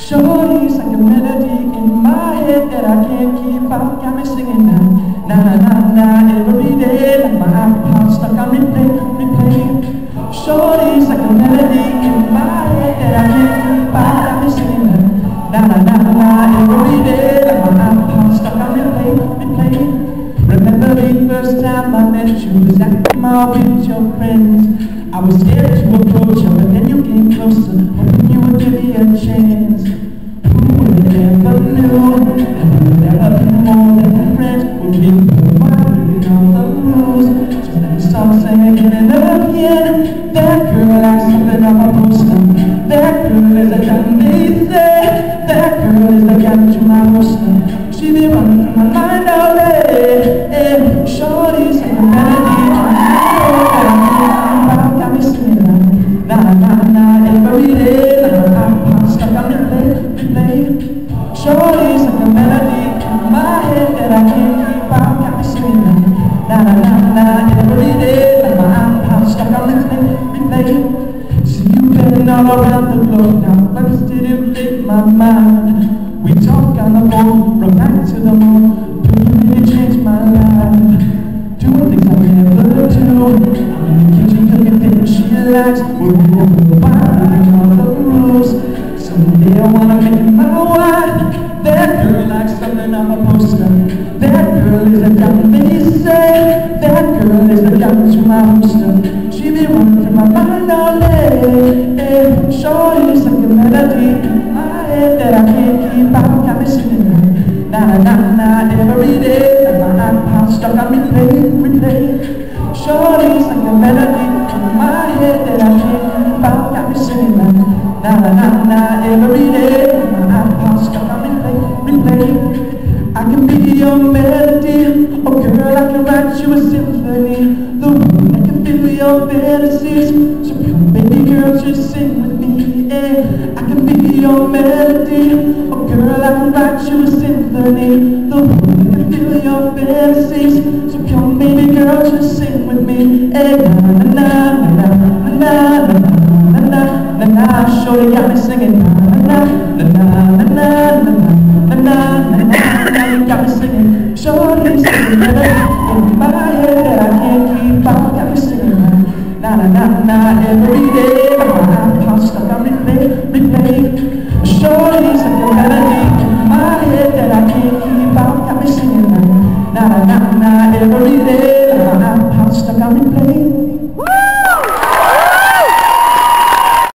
Shorty's like a melody in my head that I can't keep out. Got me singing na na na na every day, like my iPod stuck on replay. Shorty's like a melody in my head that I can't keep out. Got me singing na na na na every day, like my iPod stuck on replay. Remember the first time I met you was at the mall with your friends. I was scared to approach you, but then you came closer, hoping you would give me a chance. Who would ever knew? And who would ever be more than friends? Would be following all the rules. So then we start saying again and again, that girl likes something on my poster. That girl is a gun, they say. That girl is the gun to my roster. She be running through my mind all day. Shorty's like a melody in my head. Got me singing na na na every day, like my iPod stuck on replay. Shorty's like a melody in my head that I can't keep out. Got me singing na na na na every day, like my iPod stuck on replay. See, you've been all around the globe now, but still you lit my mind. We talk on the phone, from night to the moon. Do you really change my life? Doing things I never do. I'm in the kitchen cooking things she likes. We're moving the wine, all the rules. Someday I wanna make you my wife. That girl likes something on my poster. That girl is a gun, they say. That girl is a gun to my holster. She be running through my mind all day. Shorty's like a melody in my head that I can't keep out. Got me singing na na na every day, like my iPod stuck on replay. Shorty's like a melody in my head that I can't keep out. Got me singing na na na every day, like my iPod stuck on replay. I can be your melody, oh girl, I can write you a symphony. The one that can fill your fantasies. So come baby girl, just sing with me. I can be your melody, oh girl, I can write you a symphony. The one that can fill your fantasies. So come baby girl, just sing with me. Na na na na na na na na na na. Shorty got me singing na na na na na na na na na. You got me singing. Shorty singing in my head that I can't keep out. Got me singing na na na na every day.